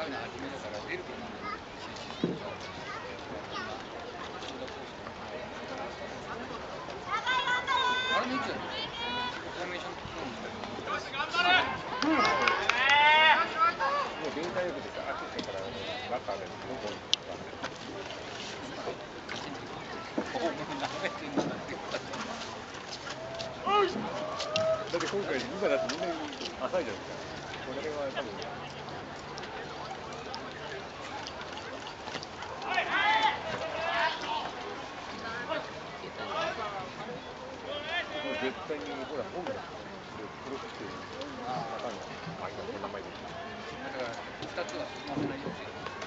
だって今回今だってみんな浅いじゃないですか。これは多分。絶対にほら本がプロって中の前の名前です。だから2つは進ませないように。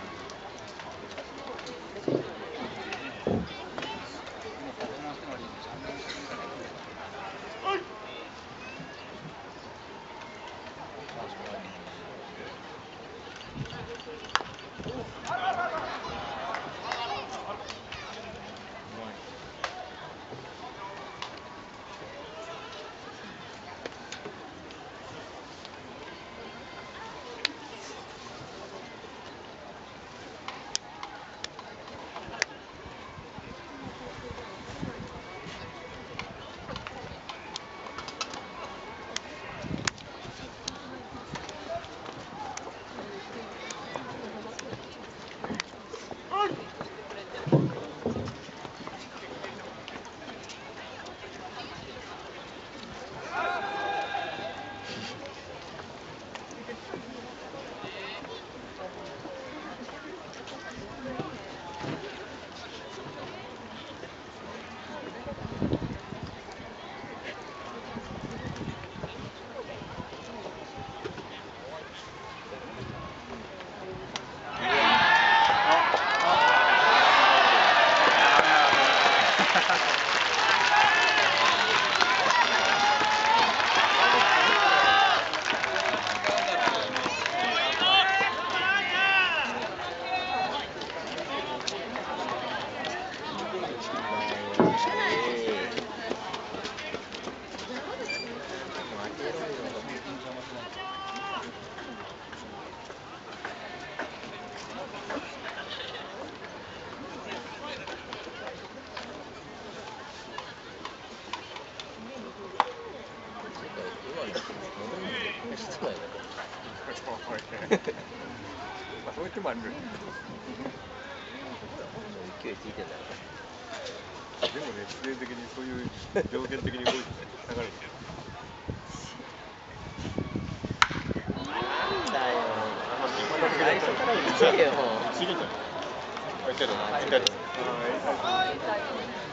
まあそういう手もあるけど。 勢いついてんだろう。でもね、必然的にそういう条件的に動いて流れてる。 なんだよ。最初から打てよ。 あ、いたの。